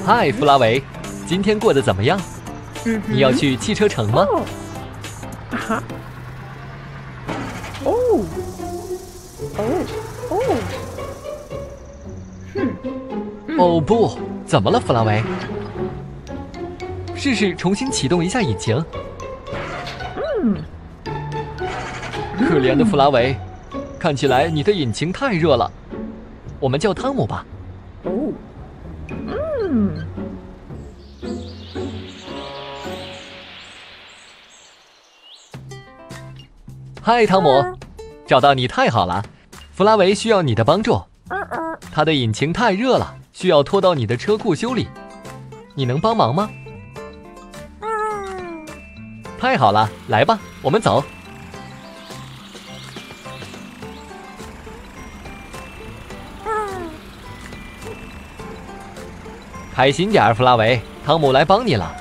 嗨，弗拉维，今天过得怎么样？你要去汽车城吗？哦不，怎么了，弗拉维？试试重新启动一下引擎。可怜的弗拉维，看起来你的引擎太热了。我们叫汤姆吧。嗨，汤姆，找到你太好了。弗拉维需要你的帮助，他的引擎太热了，需要拖到你的车库修理。你能帮忙吗？太好了，来吧，我们走。开心点儿，弗拉维，汤姆来帮你了。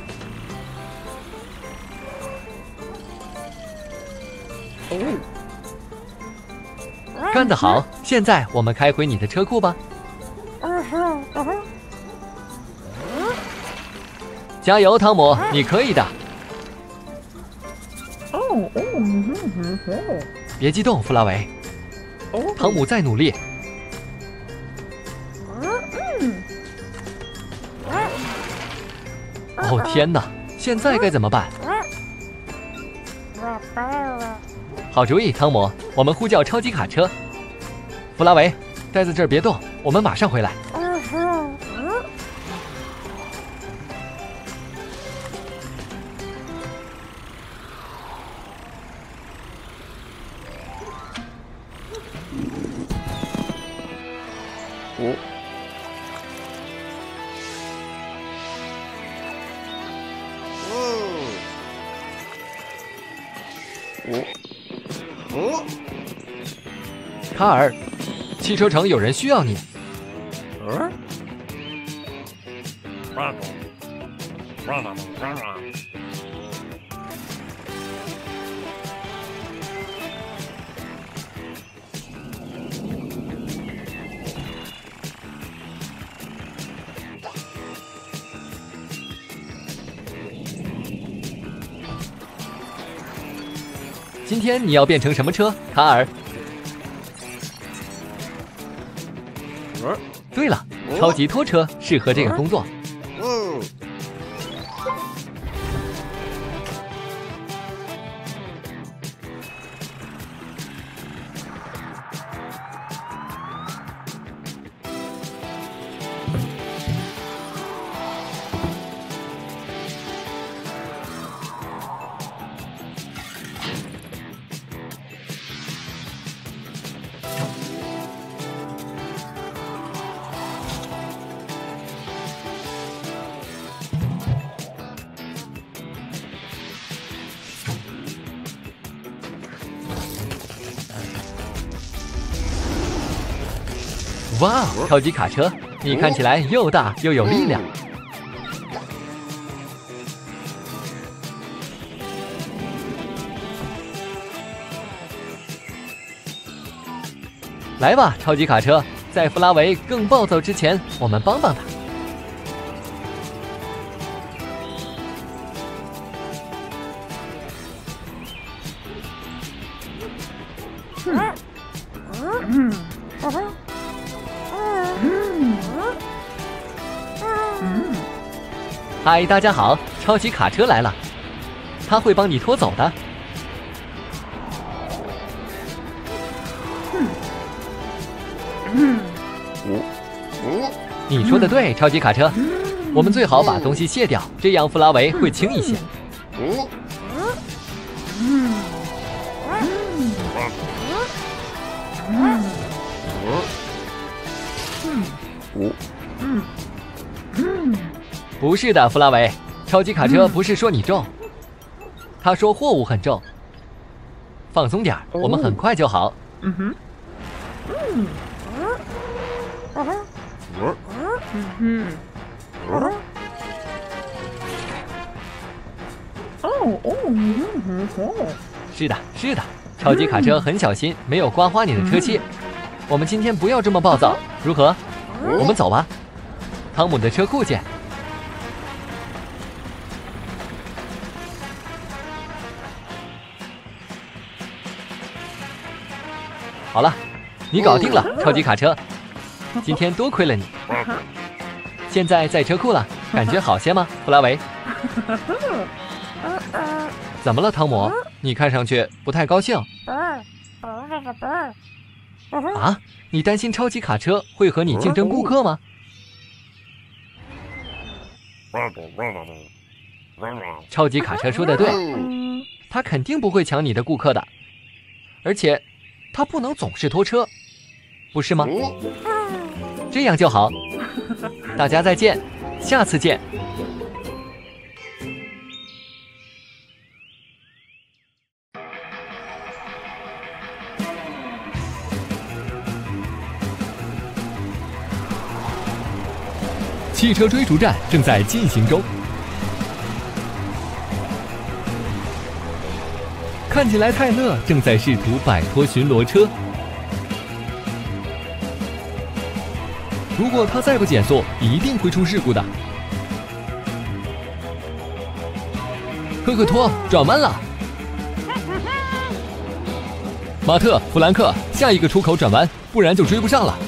干得好！现在我们开回你的车库吧。加油，汤姆，你可以的。别激动，弗拉维。汤姆在努力。哦天哪！现在该怎么办？好主意，汤姆，我们呼叫超级卡车。弗拉维，待在这儿别动，我们马上回来。卡尔，汽车城有人需要你。今天你要变成什么车，卡尔？对了，超级拖车适合这个工作。哇，超级卡车，你看起来又大又有力量。来吧，超级卡车，在弗拉维更暴躁之前，我们帮帮他。嗨，大家好，超级卡车来了，他会帮你拖走的。你说的对，超级卡车，我们最好把东西卸掉，这样弗拉维会轻一些。不是的，弗拉维，超级卡车不是说你重，他说货物很重。放松点，我们很快就好。是的，是的，超级卡车很小心，没有刮花你的车漆。我们今天不要这么暴躁，如何？我们走吧。 汤姆的车库见。好了，你搞定了，超级卡车。今天多亏了你。现在在车库了，感觉好些吗，弗拉维？怎么了，汤姆？你看上去不太高兴。啊？你担心超级卡车会和你竞争顾客吗？超级卡车说的对，他肯定不会抢你的顾客的，而且他不能总是拖车，不是吗？这样就好。大家再见，下次见。汽车追逐战正在进行中，看起来泰勒正在试图摆脱巡逻车。如果他再不减速，一定会出事故的。科克托转弯了，马特、弗兰克，下一个出口转弯，不然就追不上了。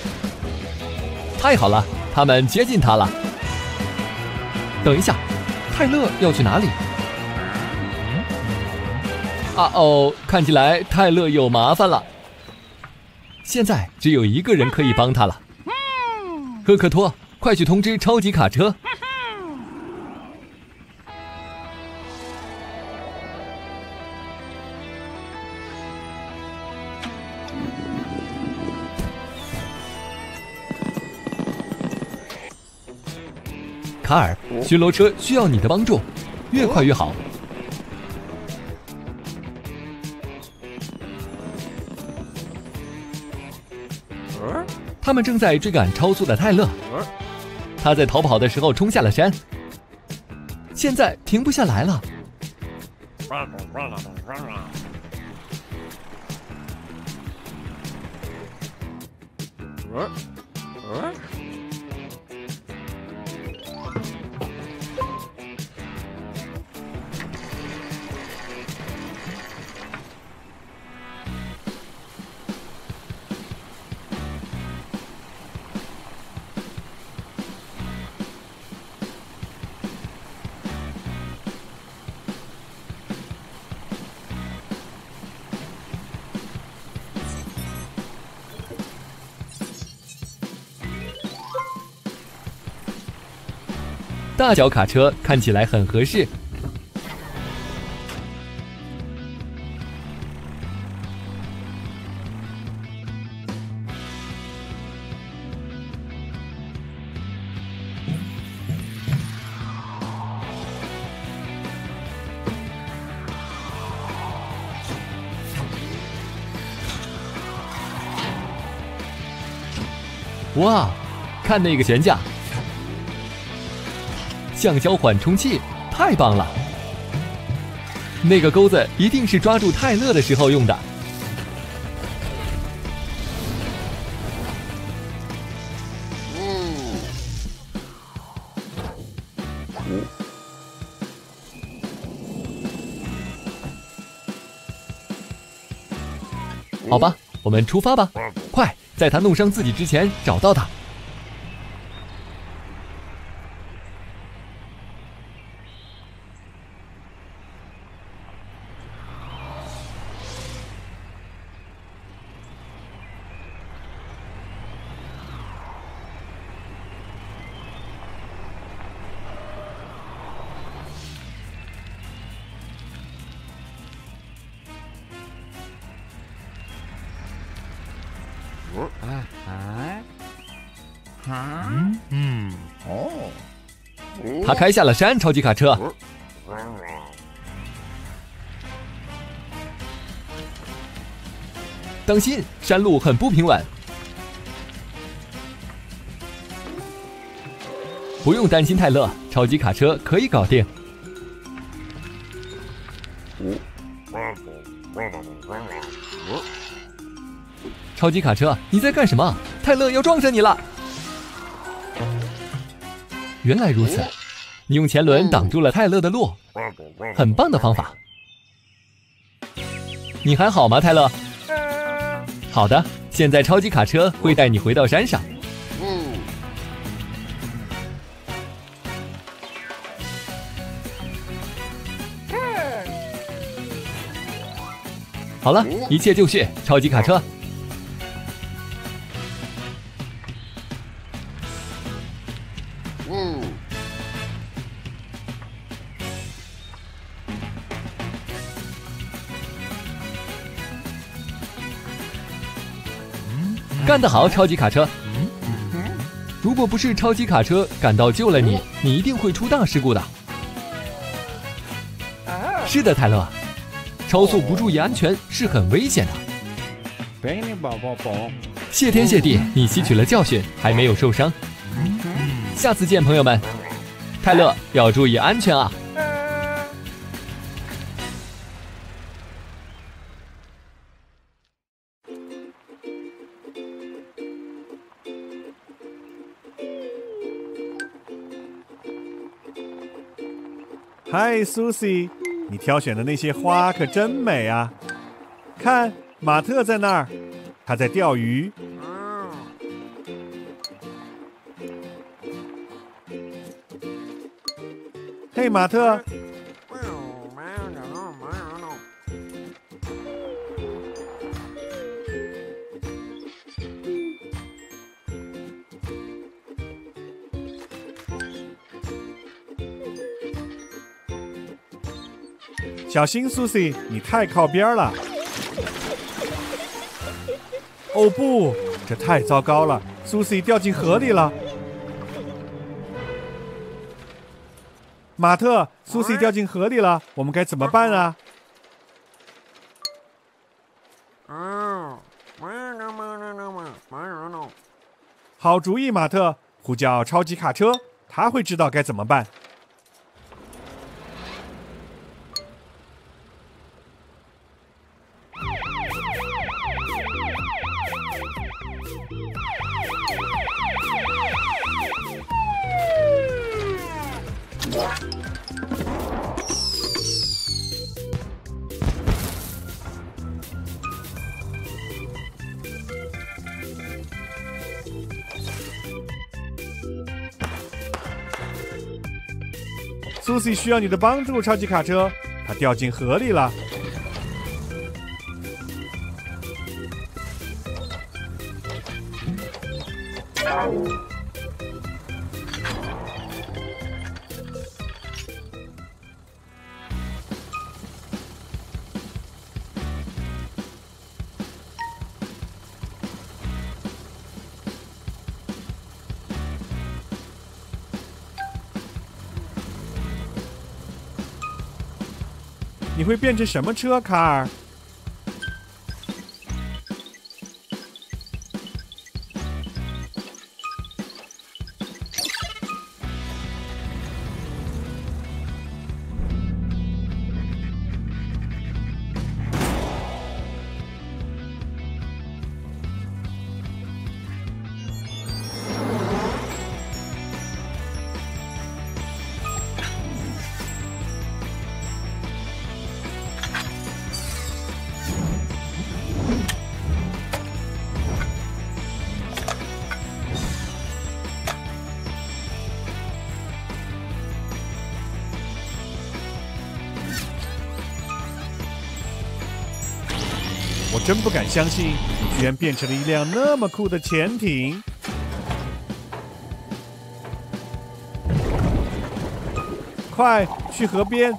太好了，他们接近他了。等一下，泰勒要去哪里？啊哦，看起来泰勒有麻烦了。现在只有一个人可以帮他了。科克托，快去通知超级卡车！卡尔，巡逻车需要你的帮助，越快越好。他们正在追赶超速的泰勒，他在逃跑的时候冲下了山，现在停不下来了。大脚卡车看起来很合适。哇，看那个悬架！橡胶缓冲器太棒了，那个钩子一定是抓住泰勒的时候用的。好吧，我们出发吧，快，在他弄伤自己之前找到他。他开下了山，超级卡车。当心，山路很不平稳。不用担心泰勒，超级卡车可以搞定。超级卡车，你在干什么？泰勒要撞上你了！ 原来如此，你用前轮挡住了泰勒的路，很棒的方法。你还好吗，泰勒？好的，现在超级卡车会带你回到山上。好了，一切就绪，超级卡车。干得好，超级卡车！如果不是超级卡车赶到救了你，你一定会出大事故的。是的，泰勒，超速不注意安全是很危险的。谢天谢地，你吸取了教训，还没有受伤。下次见，朋友们。泰勒要注意安全啊！ 嗨，苏西，你挑选的那些花可真美啊！看，马特在那儿，他在钓鱼。嘿，马特。小心，苏西，你太靠边了。哦不，这太糟糕了，苏西掉进河里了。马特，苏西掉进河里了，我们该怎么办啊？好主意，马特，呼叫超级卡车，他会知道该怎么办。苏西需要你的帮助，超级卡车，它掉进河里了。你会变成什么车，卡尔？我真不敢相信，你居然变成了一辆那么酷的潜艇！快去河边！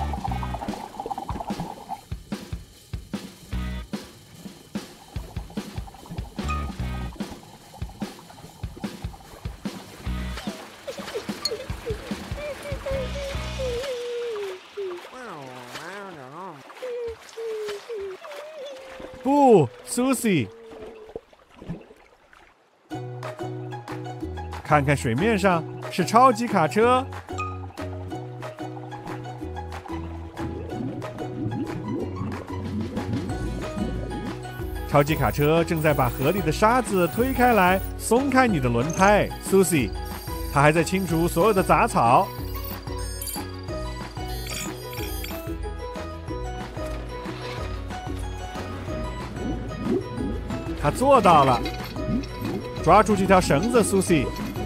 不，苏西，看看水面上是超级卡车。超级卡车正在把河里的沙子推开来，松开你的轮胎，苏西。 他还在清除所有的杂草。他做到了，抓住这条绳子，苏西。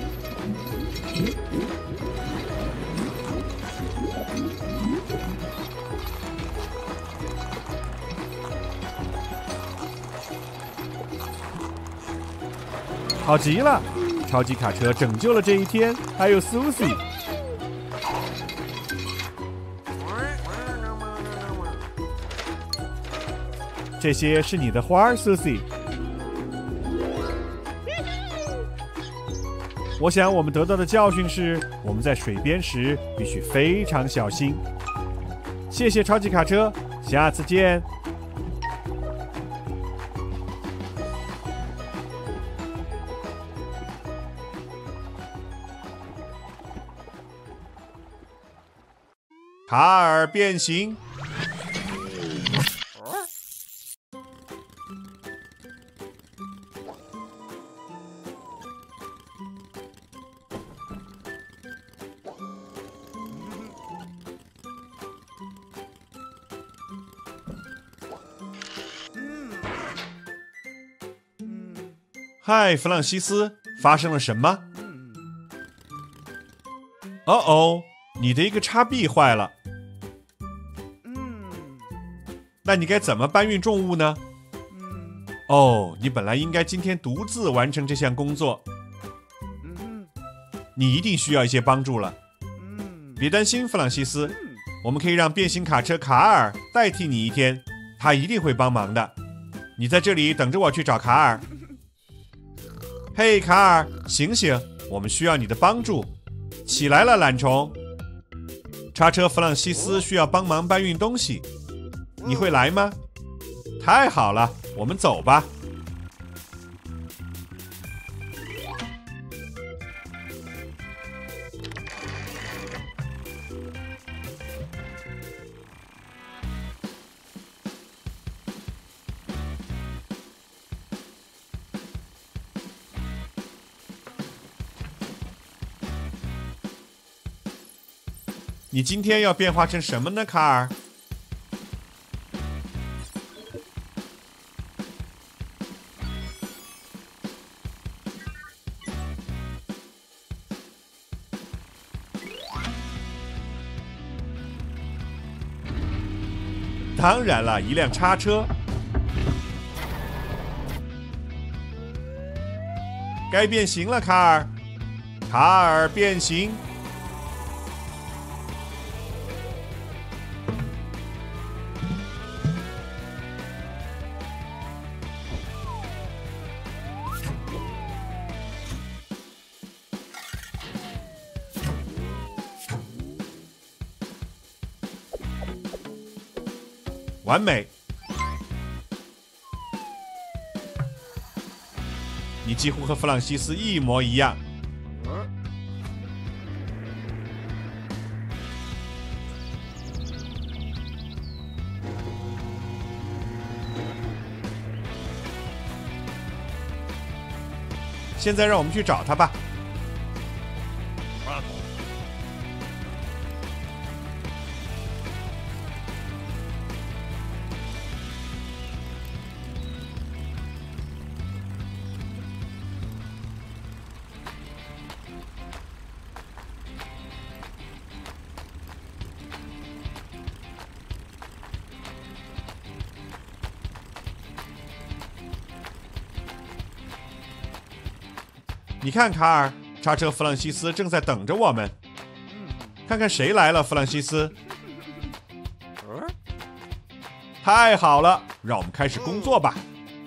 好极了，超级卡车拯救了这一天，还有苏西。这些是你的花，苏西。我想我们得到的教训是，我们在水边时必须非常小心。谢谢超级卡车，下次见。卡尔变形。嗨，弗朗西斯，发生了什么？哦，你的一个叉臂坏了。那你该怎么搬运重物呢？哦，你本来应该今天独自完成这项工作。你一定需要一些帮助了。别担心，弗朗西斯，我们可以让变形卡车卡尔代替你一天，他一定会帮忙的。你在这里等着我去找卡尔。嘿，卡尔，醒醒，我们需要你的帮助。起来了，懒虫。叉车弗朗西斯需要帮忙搬运东西，你会来吗？太好了，我们走吧。你今天要变化成什么呢，卡尔？当然了，一辆叉车。该变形了，卡尔。卡尔变形。完美！你几乎和弗朗西斯一模一样。现在让我们去找他吧。你看，卡尔，叉车弗朗西斯正在等着我们。看看谁来了，弗朗西斯。太好了，让我们开始工作吧。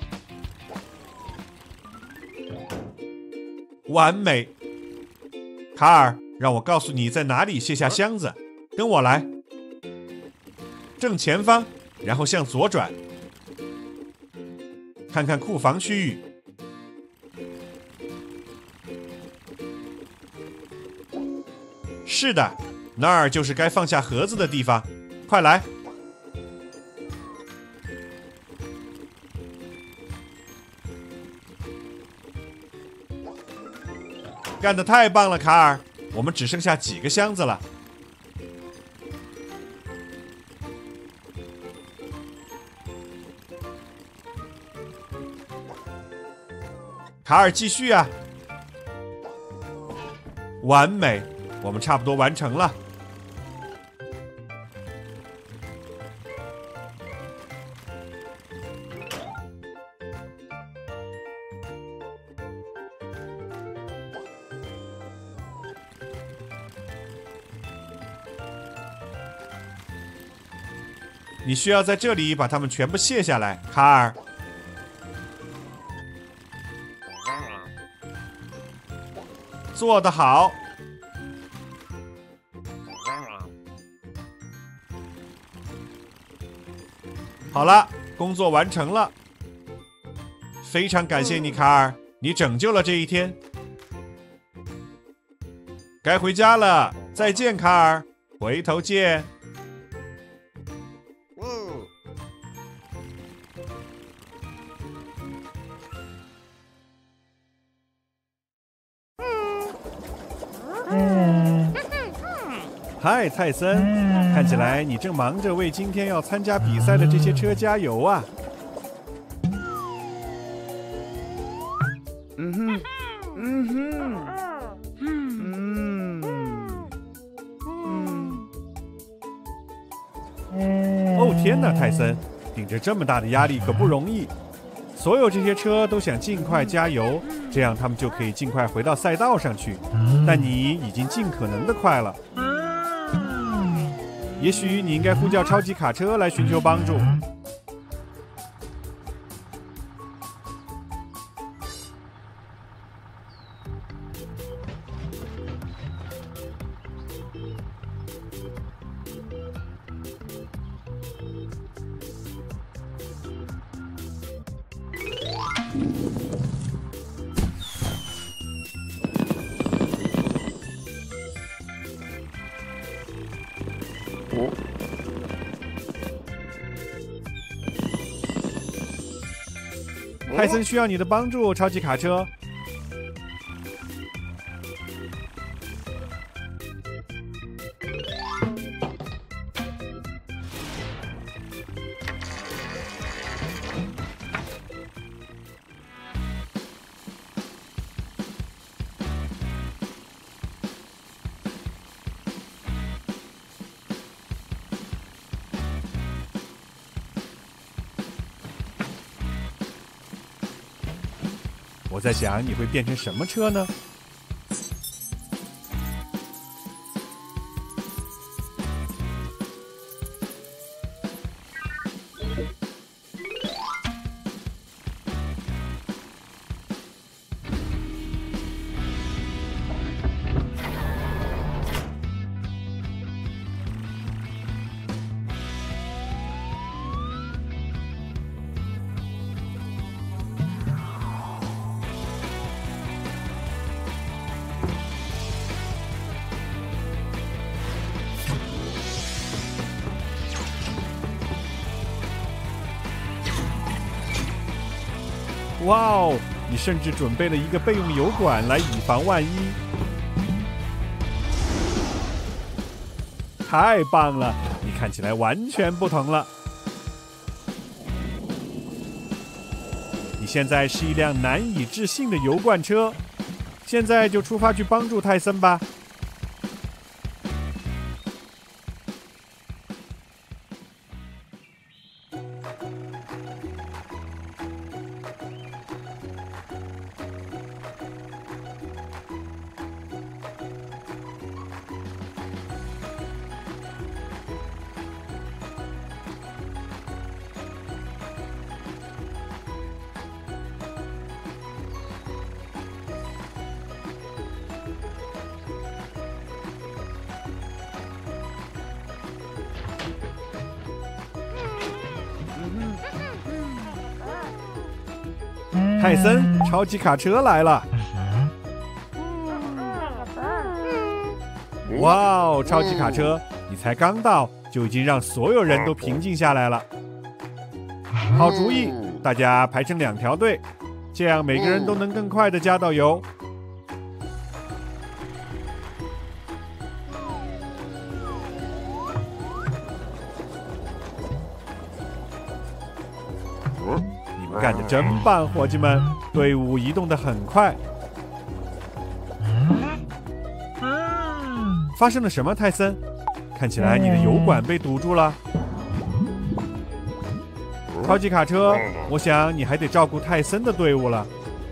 完美。卡尔，让我告诉你在哪里卸下箱子。跟我来。正前方，然后向左转。看看库房区域。是的，那儿就是该放下盒子的地方。快来！ 干得太棒了，卡尔！我们只剩下几个箱子了。卡尔，继续啊！完美，我们差不多完成了。你需要在这里把它们全部卸下来，卡尔。做得好。好了，工作完成了。非常感谢你，卡尔，你拯救了这一天。该回家了，再见，卡尔，回头见。嗨，泰森，看起来你正忙着为今天要参加比赛的这些车加油啊！哦天哪，泰森，顶着这么大的压力可不容易。所有这些车都想尽快加油，这样他们就可以尽快回到赛道上去。但你已经尽可能的快了。也许你应该呼叫超级卡车来寻求帮助。泰森需要你的帮助，超级卡车。我在想你会变成什么车呢？哇哦！你甚至准备了一个备用油管来以防万一，太棒了！你看起来完全不同了。你现在是一辆难以置信的油罐车，现在就出发去帮助泰森吧。泰森，超级卡车来了！哇哦，超级卡车，你才刚到，就已经让所有人都平静下来了。好主意，大家排成2条队，这样每个人都能更快地加到油。 干得真棒，伙计们！队伍移动得很快。发生了什么，泰森？看起来你的油管被堵住了。超级卡车，我想你还得照顾泰森的队伍了。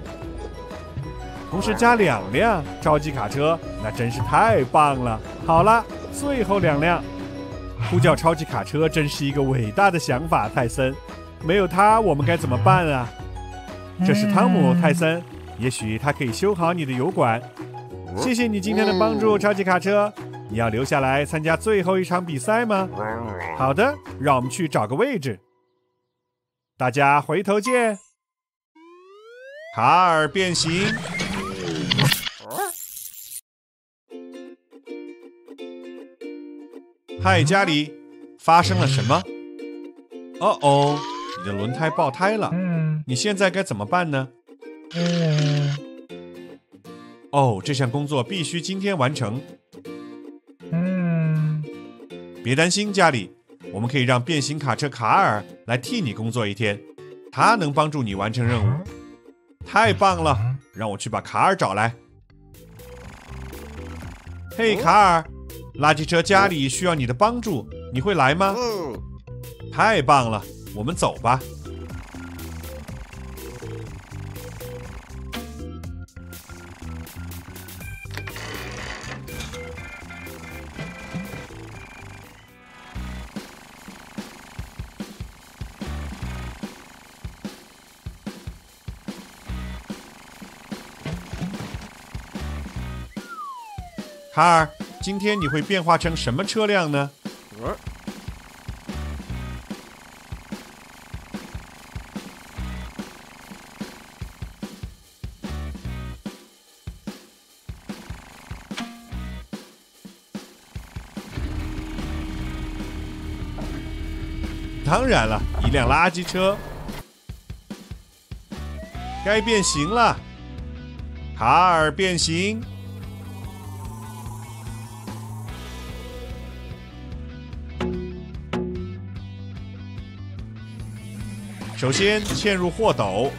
同时加2辆超级卡车，那真是太棒了。好了，最后2辆。呼叫超级卡车真是一个伟大的想法，泰森。没有他，我们该怎么办啊？这是汤姆，泰森，也许他可以修好你的油管。谢谢你今天的帮助，超级卡车。你要留下来参加最后一场比赛吗？好的，让我们去找个位置。大家回头见。卡尔变形。嗨，家里，发生了什么？哦，你的轮胎爆胎了。你现在该怎么办呢？哦，这项工作必须今天完成。别担心，家里，我们可以让变形卡车卡尔来替你工作一天，他能帮助你完成任务。太棒了，让我去把卡尔找来。嘿，卡尔，垃圾车家里需要你的帮助，你会来吗？太棒了，我们走吧。卡尔，今天你会变化成什么车辆呢？当然了，一辆垃圾车。该变形了，卡尔变形。首先嵌入货斗，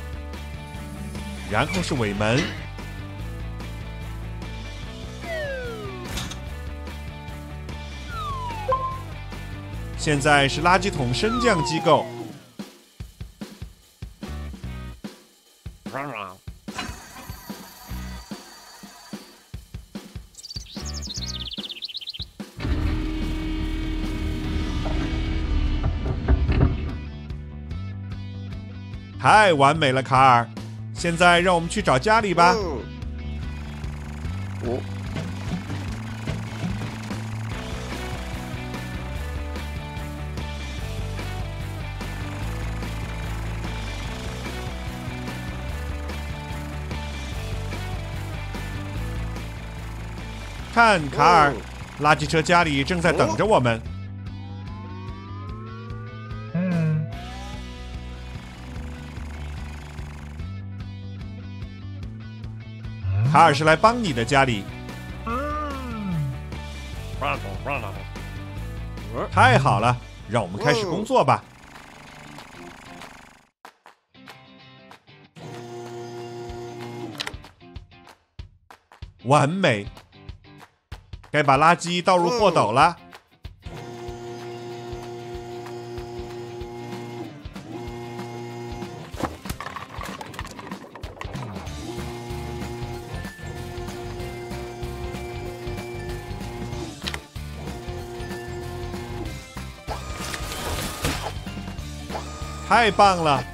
然后是尾门，现在是垃圾桶升降机构。太完美了，卡尔！现在让我们去找家里吧。看，卡尔，垃圾车家里正在等着我们。卡尔是来帮你的，家里。太好了，让我们开始工作吧。完美，该把垃圾倒入货斗了。太棒了！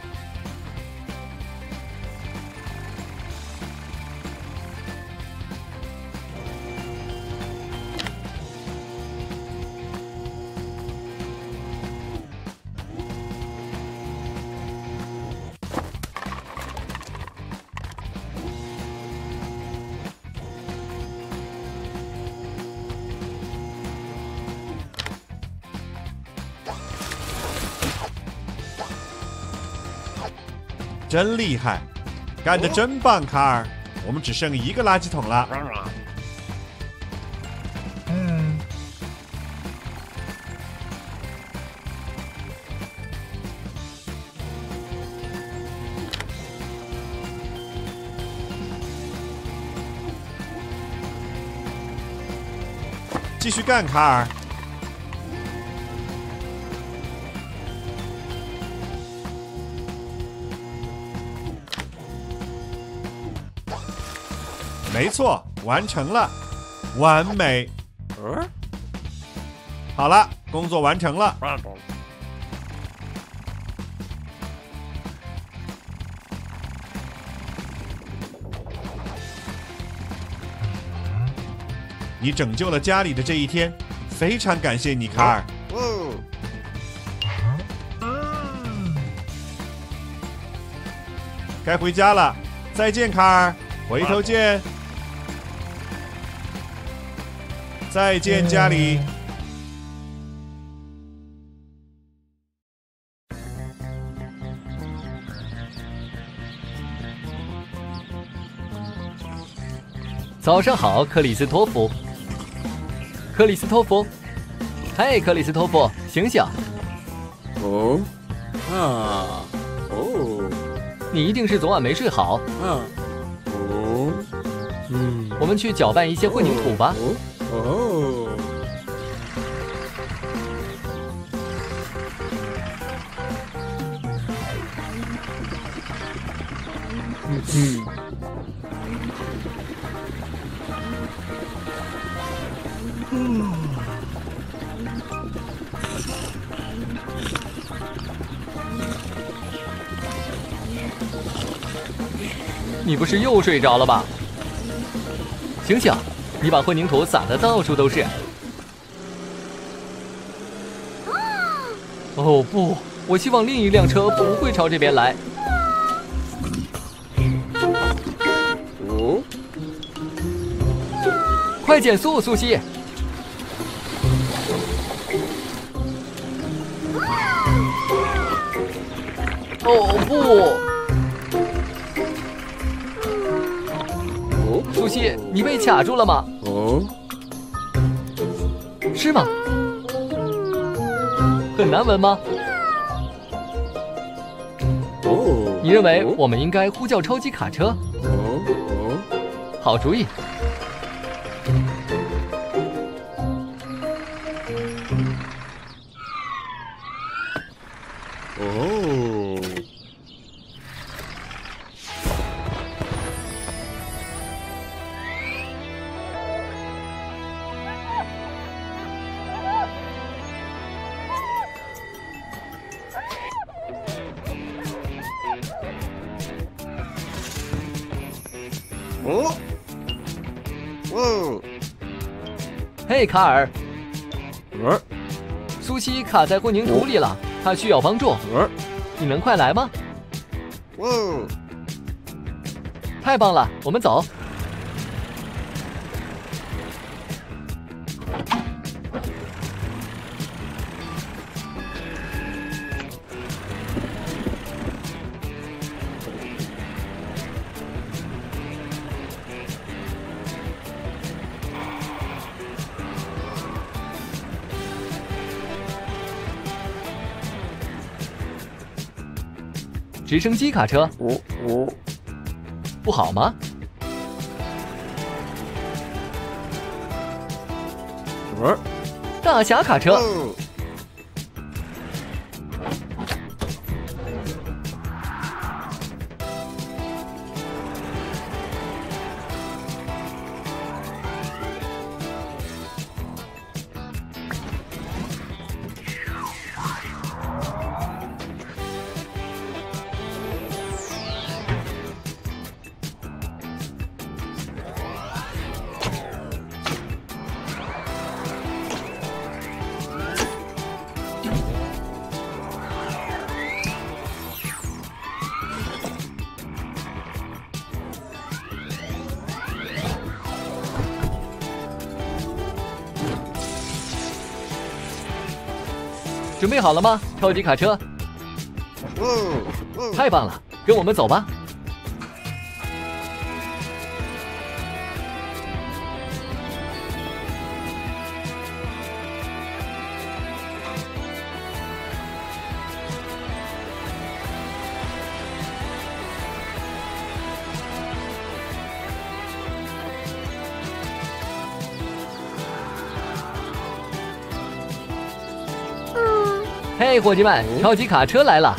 真厉害，干得真棒，卡尔！我们只剩一个垃圾桶了。 继续干，卡尔。没错，完成了，完美。好了，工作完成了。你拯救了家里的这一天，非常感谢你，卡尔。该回家了，再见，卡尔，回头见。再见，家里。 早上好，克里斯托弗。克里斯托弗，嘿，克里斯托弗，醒醒！你一定是昨晚没睡好。我们去搅拌一些混凝土吧。你不是又睡着了吧？醒醒！你把混凝土撒得到处都是。哦不，我希望另一辆车不会朝这边来。快减速，苏西！哦不！苏西，你被卡住了吗？是吗？很难闻吗？你认为我们应该呼叫超级卡车？好主意。嘿，卡尔，苏西卡在混凝土里了，他需要帮助，你能快来吗？太棒了，我们走。直升机卡车，不好吗？大侠卡车，准备好了吗，超级卡车？太棒了，跟我们走吧。 嘿，伙计们，超级卡车来了！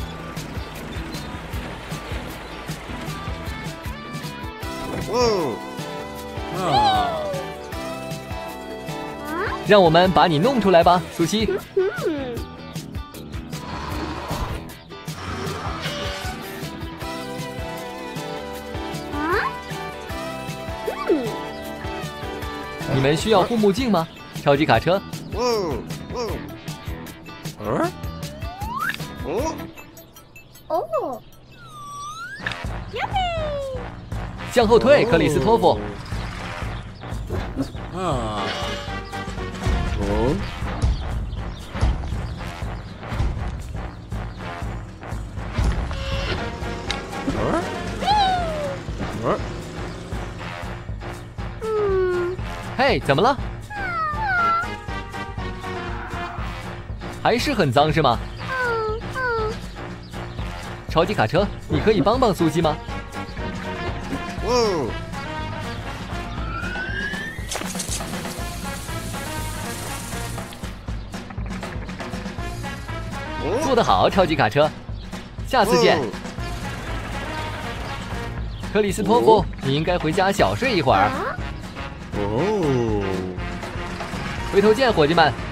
让我们把你弄出来吧，苏西。你们需要护目镜吗？超级卡车。向后退，克里斯托弗。嘿，怎么了？还是很脏是吗？超级卡车，你可以帮帮苏西吗？做得好，超级卡车，下次见。克里斯托弗，你应该回家小睡一会儿。回头见，伙计们。